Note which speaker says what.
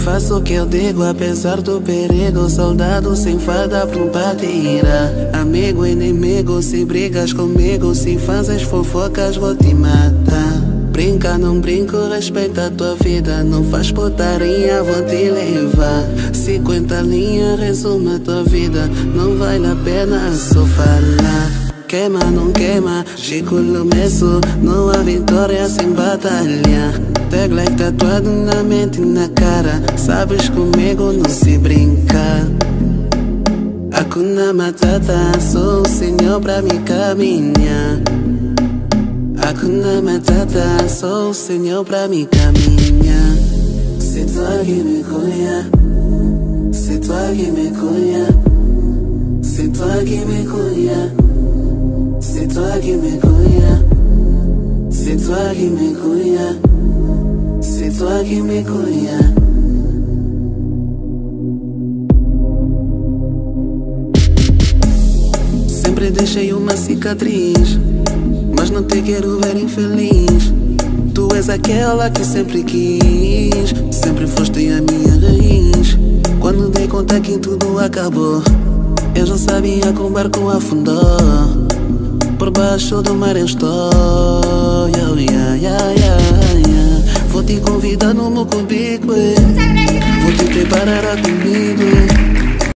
Speaker 1: faço o que eu digo, apesar do perigo. Soldado sem farda, pronto pra tirar. Amigo, inimigo, se brigas comigo, se fazes fofocas, vou te matar. Brinca, não brinco, respeita a tua vida. Não faz putaria, vou te levar. 50 linhas, resume a tua vida. Não vale a pena só falar. Queima, não queima, Chico Lumesso. Não há vitória sem batalha. Tag like tatuado na mente e na cara. Sabes, comigo não se brinca. Hakuna Matata, sou o senhor pra me caminhar. Hakuna Matata, sou o senhor pra me caminhar. C'est toi qui me connais, c'est toi qui me connais, c'est toi qui me connais, c'est toi qui me connais, c'est toi qui me connais, c'est toi qui me connais. Sempre deixei uma cicatriz, mas não te quero ver infeliz. Tu és aquela que sempre quis, sempre foste a minha raiz. Quando dei conta que tudo acabou, eu já sabia que o barco afundou. Por baixo do mar eu estou. Vou te convidar no meu cubico, vou te preparar a comida.